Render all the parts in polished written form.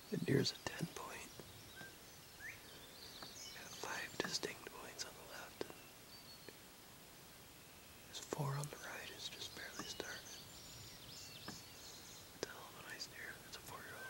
And here's a 10 point. Got 5 distinct points on the left. There's 4 on the right. It's just barely started. What the hell of a nice deer. That's a 4-year-old.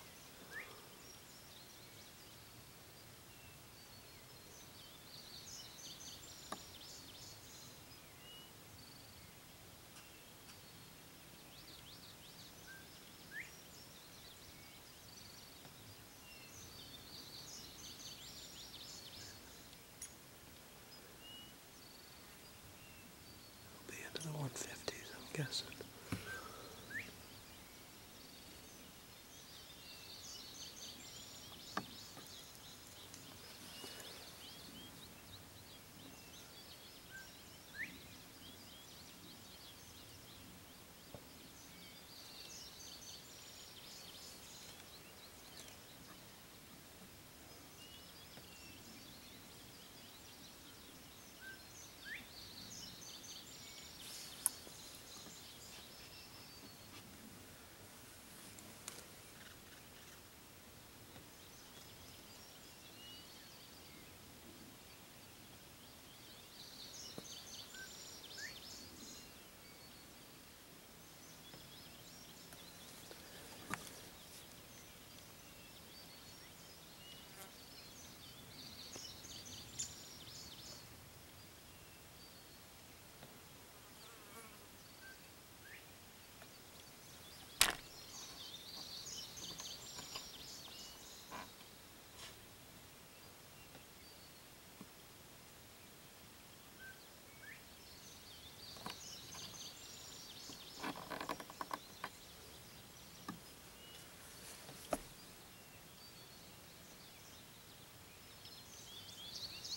It'll be into the 150s, I'm guessing.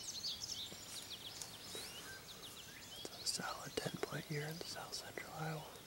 Solid 10 point year in South Central Iowa.